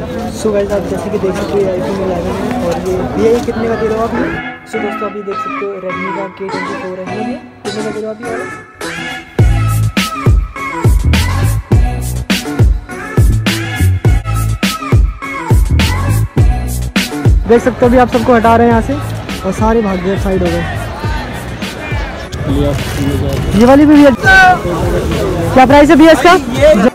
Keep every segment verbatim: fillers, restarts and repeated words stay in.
So guys आप जैसे कि देख सकते हो आईफोन इलेवन है और ये भैया ये कितने का दे रहे हो आप ये? सो दोस्तों अभी देख सकते हो रेडमी का के ट्वेंटी फोर है ये कितने का दे रहे हो आप ये? देख सकते हो अभी आप सबको हटा रहे हैं यहाँ से और सारे भाग गए साइड हो गए। ये वाली भी भैया क्या प्राइस है भैया इसका?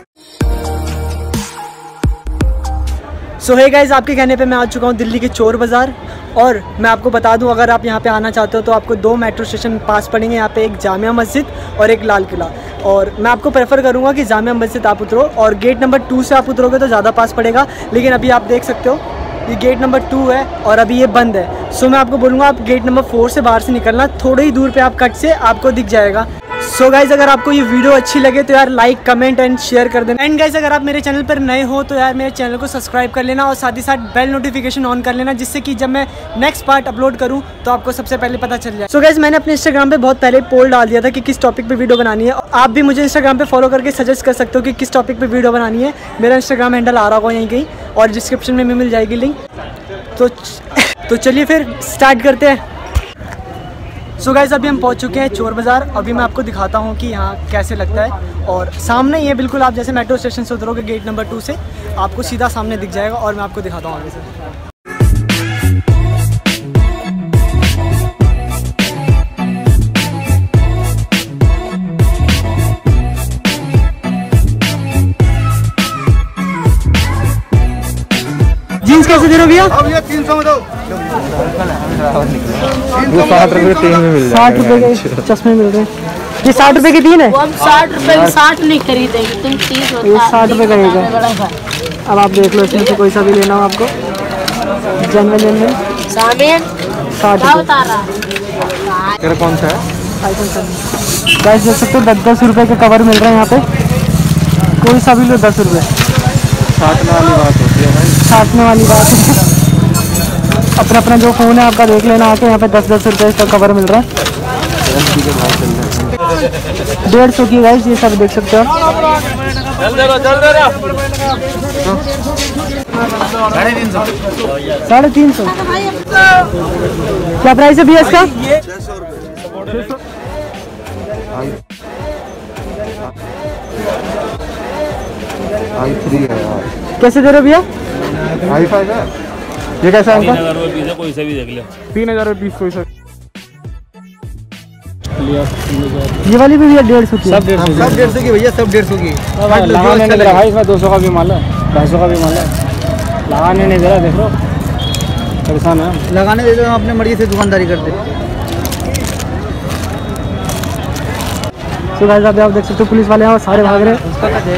सो हे गाइस आपके कहने पे मैं आ चुका हूँ दिल्ली के चोर बाज़ार और मैं आपको बता दूं अगर आप यहाँ पे आना चाहते हो तो आपको दो मेट्रो स्टेशन पास पड़ेंगे यहाँ पे, एक जामिया मस्जिद और एक लाल किला। और मैं आपको प्रेफर करूँगा कि जामिया मस्जिद आप उतरो और गेट नंबर टू से आप उतरोगे तो ज़्यादा पास पड़ेगा, लेकिन अभी आप देख सकते हो ये गेट नंबर टू है और अभी ये बंद है। सो मैं आपको बोलूँगा आप गेट नंबर फोर से बाहर से निकलना, थोड़ी ही दूर पे आप कट से आपको दिख जाएगा। सो गाइज अगर आपको ये वीडियो अच्छी लगे तो यार लाइक कमेंट एंड शेयर कर देना। एंड गाइज अगर आप मेरे चैनल पर नए हो तो यार मेरे चैनल को सब्सक्राइब कर लेना और साथ ही साथ बेल नोटिफिकेशन ऑन कर लेना, जिससे कि जब मैं नेक्स्ट पार्ट अपलोड करूँ तो आपको सबसे पहले पता चल जाए। सो गाइज मैंने अपने इंस्टाग्राम पे बहुत पहले पोल डाल दिया था कि किस टॉपिक पे वीडियो बनानी है। आप भी मुझे इंस्टाग्राम पे फॉलो करके सजेस्ट कर सकते हो कि किस टॉपिक पे वीडियो बनानी है। मेरा इंस्टाग्राम हैंडल आ रहा होगा यहीं कहीं और डिस्क्रिप्शन में मिल जाएगी लिंक। तो तो चलिए फिर स्टार्ट करते हैं। सो गाइस अभी हम पहुंच चुके हैं चोर बाज़ार। अभी मैं आपको दिखाता हूं कि यहाँ कैसे लगता है और सामने ही है बिल्कुल, आप जैसे मेट्रो स्टेशन से उतरोगे गेट नंबर टू से आपको सीधा सामने दिख जाएगा और मैं आपको दिखाता हूँ आगे से। जीन्स कैसे दे रहे हो भैया? अब ये तीन सौ में दो। साठ रुपए तीन में मिल जाएगा। साठ रुपए के चश्मे मिल रहे हैं। ये साठ रुपए के तीन है। अब साठ रुपए की साठ नहीं खरीदेगी तुम, तीस होता है। ये साठ रुपए का एक है। अब आप देख लो इसमें से कोई सा भी लेना हो आपको। जनरल जनरल सामेन साठ क्या रुपए। बता रहा तेरा कौन सा है? IPhone seven. गाइस देख सकते हो दस दस रुपए के कवर मिल रहे हैं यहाँ पे, कोई सा भी लो दस रुपए। साठने वाली बात होती है भाई, साठने वाली बात है। अपना अपना जो फ़ोन है आपका देख लेना आके, यहाँ पे दस दस रुपये का कवर मिल रहा है। डेढ़ सौ की गाइस ये सब देख सकते हो। साढ़े तीन सौ साढ़े तीन सौ क्या प्राइस है भैया इसका? आई थ्री है यार। कैसे दे रहे हो भैया? आई फाइव है। ये कैसा है? तीन हजार रुपये पीस है, कोई सा भी देख ले। तीन हजार रुपये पीस कोई सा लिया तीन हजार। ये वाली भी भैया डेढ़ सौ की है। सब डेढ़ सौ की भैया, सब डेढ़ सौ की। लगाने नहीं दे रहा भाई, इसमें दो सौ का भी माल है, ढाई सौ का भी माल है, लगाने नहीं दे रहा। देख लो परेशान है। लगाने दे दो, हम अपने मर्जी से दुकानदारी करते। तो गाइस आप देख सकते हो पुलिस वाले यहाँ सारे भाग रहे हैं।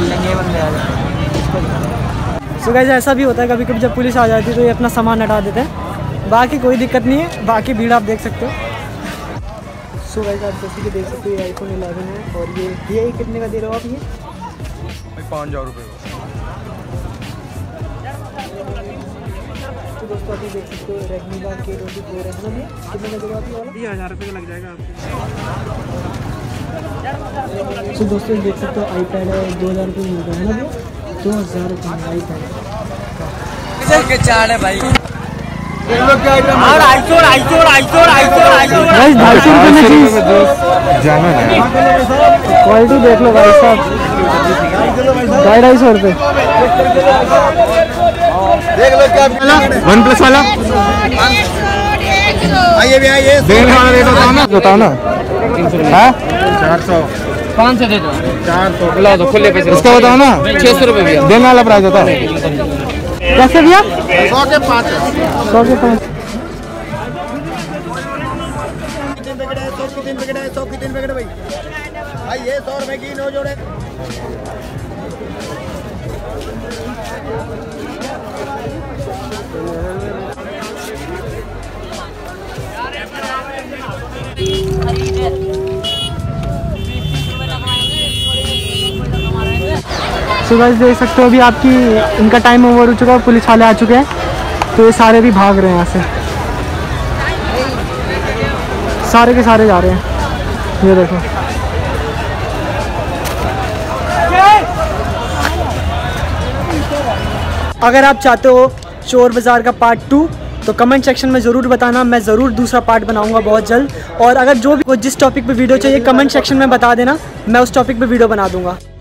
सो गाइस ऐसा भी होता है कभी कभी जब पुलिस आ जाती है तो ये अपना सामान हटा देते हैं, बाकी कोई दिक्कत नहीं है, बाकी भीड़ आप देख सकते हो। सो गाइस आप जैसे कि देख सकते हो ये आईफोन इलेवन है और ये ये कितने का दे रहे हो आप ये? पाँच हजार रुपये। तो दोस्तों अभी देख सकते हो रेडमी का के ट्वेंटी फोर है ना, कितने का दे रहे हो आप ये वाला? ये हज़ार रुपये का लग जाएगा आपको। तो दोस्तों देख सकते हो आई पैड है, दो हज़ार रुपये मिल रहा है ना भैया, दो हज़ार रुपये आई पैड के चार है भाई। ढाई सौ रुपये में चीज जाना है। क्वालिटी देख लो भाई साहब, ढाई ढाई सौ रुपये। देख लो क्या वन प्लस वाला आइए भी आइए। देने वाला रेट बताओ ना, बताओ ना। हाँ चार सौ पाँच सौ दे दो, चार सौ ला दो खुले पैसे। इसका बताओ ना, छह सौ रुपये भैया। देने वाला प्राइस बताओ। कैसे भैया? सौ के पाँच सौ के पाँच। सौ की तीन पैकेट है, सौ की तीन पैकेट भाई। आइए सौ रुपए की नौ जोड़े। सो गाइस देख सकते हो अभी आपकी इनका टाइम ओवर हो चुका है, पुलिस वाले आ चुके हैं तो ये सारे भी भाग रहे हैं यहाँ से, सारे के सारे जा रहे हैं। ये देखो अगर आप चाहते हो चोर बाज़ार का पार्ट टू तो कमेंट सेक्शन में ज़रूर बताना, मैं ज़रूर दूसरा पार्ट बनाऊंगा बहुत जल्द। और अगर जो भी जिस टॉपिक पे वीडियो चाहिए कमेंट सेक्शन में बता देना, मैं उस टॉपिक पे वीडियो बना दूंगा।